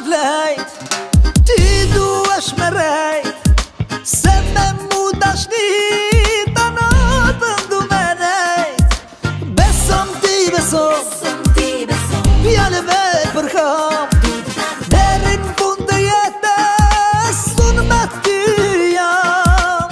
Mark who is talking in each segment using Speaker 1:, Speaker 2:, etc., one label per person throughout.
Speaker 1: vlejt, ti duesh me rejt, se me mu dashnit ta natën du me nejt. Besom ti besom, fjallëve për kam, deri në fund të jetës unë me ty jam.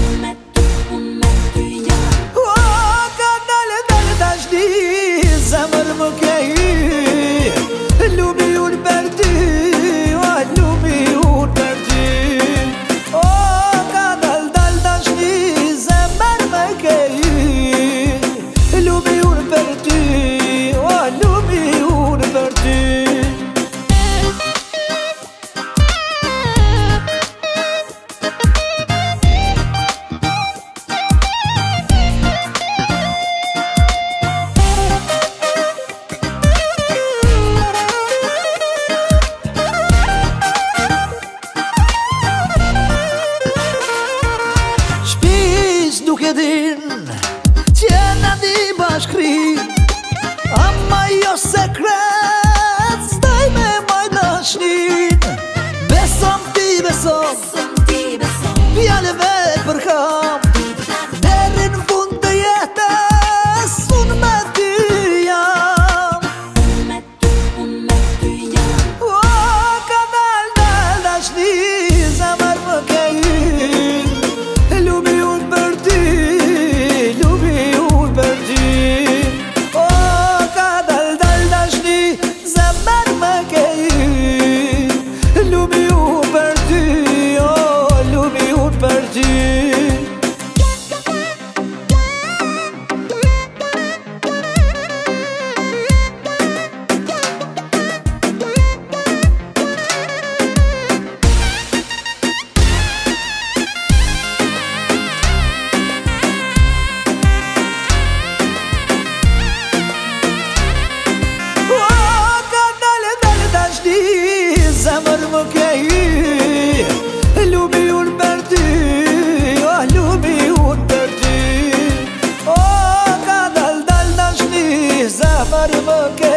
Speaker 1: O, ka dalë dashni, zemër më ke hyr, lumi unë për ty, o lumi unë për ty. O, ka dalë dashni, zemër më ke hyr, lumi unë për ty, o lumi unë për ty. Nuk e din, tjena di bashkri, ama jo sekret, staj me maj dashnin. Besom ti besom, fjallëve për kam, deri në fund të jetës unë me ty jam. O, ka dalë dashni, zemër më ke hyr, lumi unë për ty, lumi unë për ty. O, ka dalë dashni, zemër më ke hyr, lumi unë për ty, o lumi unë për ty. Zemër më ke hyr, lumi unë për ty, o lumi unë për ty. O, ka dalë dashni, zemër më ke